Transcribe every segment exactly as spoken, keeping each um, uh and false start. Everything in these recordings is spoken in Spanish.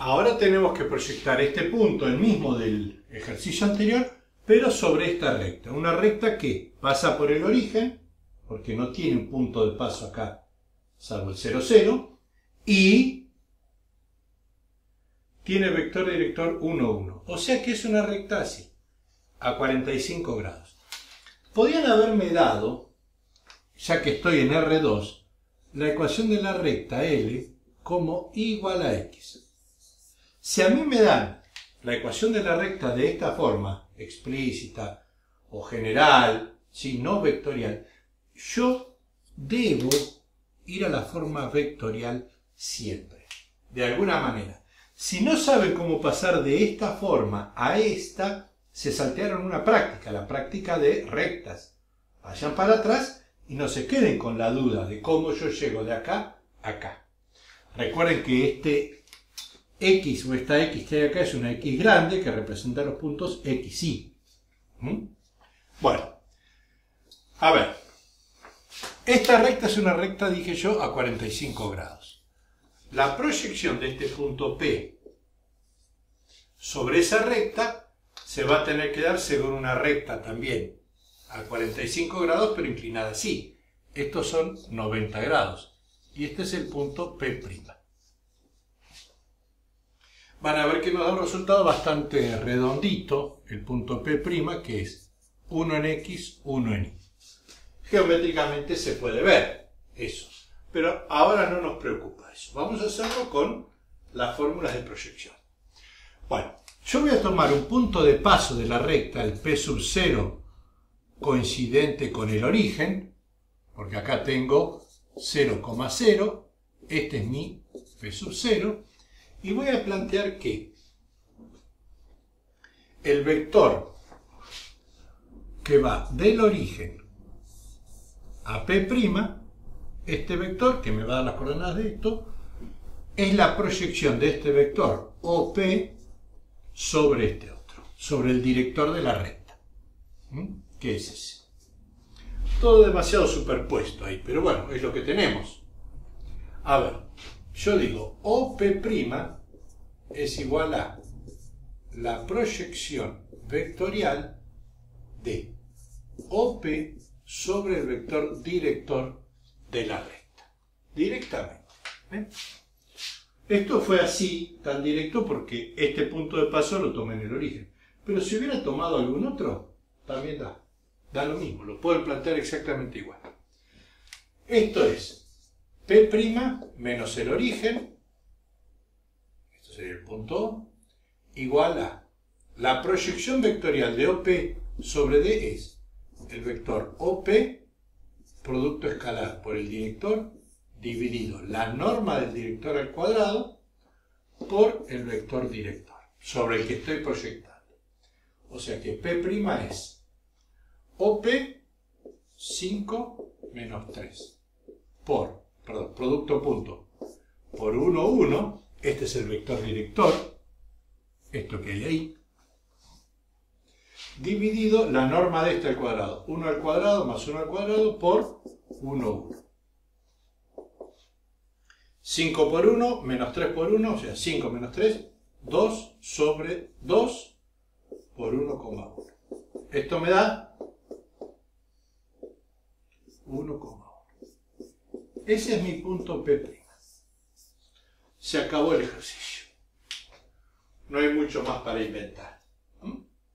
Ahora tenemos que proyectar este punto, el mismo del ejercicio anterior, pero sobre esta recta. Una recta que pasa por el origen, porque no tiene un punto de paso acá, salvo el cero, cero, y tiene vector director uno, uno. O sea que es una recta así, a cuarenta y cinco grados. Podían haberme dado, ya que estoy en R dos, la ecuación de la recta L como I igual a X. Si a mí me dan la ecuación de la recta de esta forma, explícita o general, ¿sí? No vectorial, yo debo ir a la forma vectorial siempre, de alguna manera. Si no saben cómo pasar de esta forma a esta, se saltearon una práctica, la práctica de rectas. Vayan para atrás y no se queden con la duda de cómo yo llego de acá a acá. Recuerden que este X o esta X que hay acá es una X grande que representa los puntos X Y. ¿Mm? Bueno, a ver. Esta recta es una recta, dije yo, a cuarenta y cinco grados. La proyección de este punto P sobre esa recta se va a tener que dar según una recta también a cuarenta y cinco grados, pero inclinada así. Estos son noventa grados. Y este es el punto P'. Van a ver que nos da un resultado bastante redondito, el punto P', que es uno en X, uno en Y. Geométricamente se puede ver eso, pero ahora no nos preocupa eso. Vamos a hacerlo con las fórmulas de proyección. Bueno, yo voy a tomar un punto de paso de la recta, el P sub cero, coincidente con el origen, porque acá tengo cero coma cero, este es mi P sub cero, y voy a plantear que el vector que va del origen a P', este vector que me va a dar las coordenadas de esto, es la proyección de este vector O P sobre este otro, sobre el director de la recta. ¿Mm? ¿Qué es ese? Todo demasiado superpuesto ahí, pero bueno, es lo que tenemos. A ver, yo digo O P' es igual a la proyección vectorial de O P sobre el vector director de la recta. Directamente. ¿eh? Esto fue así, tan directo, porque este punto de paso lo tomé en el origen. Pero si hubiera tomado algún otro, también da. Da lo mismo, lo pueden plantear exactamente igual. Esto es P' menos el origen, esto sería el punto O, igual a la proyección vectorial de O P sobre D es el vector O P, producto escalar por el director, dividido la norma del director al cuadrado por el vector director, sobre el que estoy proyectando. O sea que P' es O P cinco menos tres por, perdón, producto punto por uno, uno, este es el vector director, esto que hay ahí, dividido la norma de este al cuadrado, uno al cuadrado más uno al cuadrado por uno, uno. cinco por uno menos tres por uno, o sea, cinco menos tres, dos sobre dos por uno coma uno. Esto me da uno coma uno. Ese es mi punto P'. Se acabó el ejercicio. No hay mucho más para inventar. ¿Mm?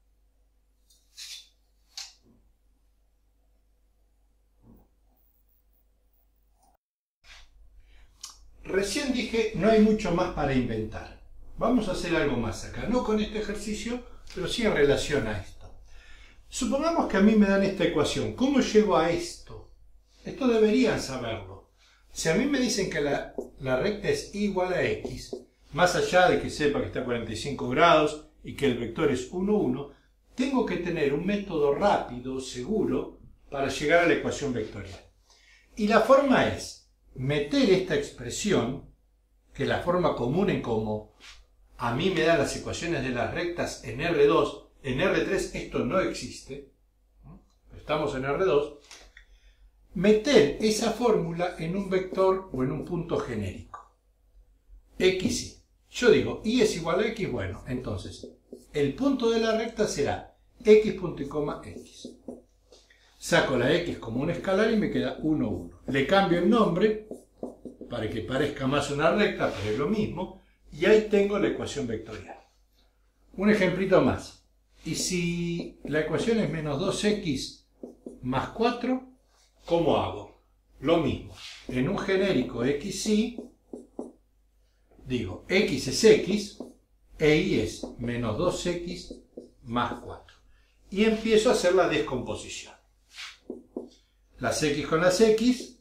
Recién dije, no hay mucho más para inventar. Vamos a hacer algo más acá. No con este ejercicio, pero sí en relación a esto. Supongamos que a mí me dan esta ecuación. ¿Cómo llego a esto? Esto deberían saberlo. Si a mí me dicen que la, la recta es igual a X, más allá de que sepa que está a cuarenta y cinco grados y que el vector es uno, uno, tengo que tener un método rápido, seguro, para llegar a la ecuación vectorial. Y la forma es meter esta expresión, que es la forma común en cómo a mí me dan las ecuaciones de las rectas en R dos, en R tres esto no existe, estamos en R dos, meter esa fórmula en un vector o en un punto genérico. X Y. yo digo y es igual a x, bueno, entonces el punto de la recta será x punto y coma x. Saco la x como un escalar y me queda uno, uno. Le cambio el nombre para que parezca más una recta, pero es lo mismo. Y ahí tengo la ecuación vectorial. Un ejemplito más. Y si la ecuación es menos dos x más cuatro, ¿cómo hago? Lo mismo. En un genérico x y, digo x es x, e y es menos dos x más cuatro. Y empiezo a hacer la descomposición. Las x con las x,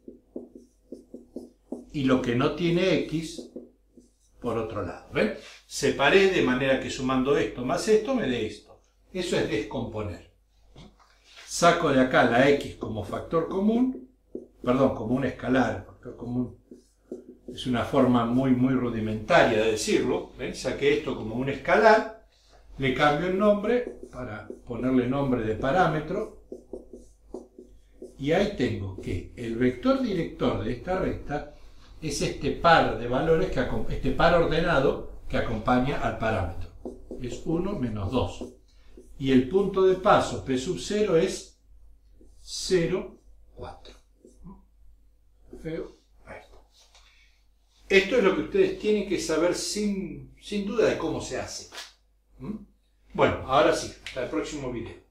y lo que no tiene x por otro lado. ¿Ven? Separé de manera que sumando esto más esto me dé esto. Eso es descomponer. Saco de acá la x como factor común, perdón, como un escalar, factor común. Es una forma muy, muy rudimentaria de decirlo. ¿Ven? Saqué esto como un escalar, le cambio el nombre para ponerle nombre de parámetro. Y ahí tengo que el vector director de esta recta es este par de valores, que este par ordenado que acompaña al parámetro. Es uno menos dos. Y el punto de paso P sub cero es cero, cuatro. Feo. Ahí está. Esto es lo que ustedes tienen que saber sin, sin duda de cómo se hace. ¿Mm? Bueno, ahora sí, hasta el próximo video.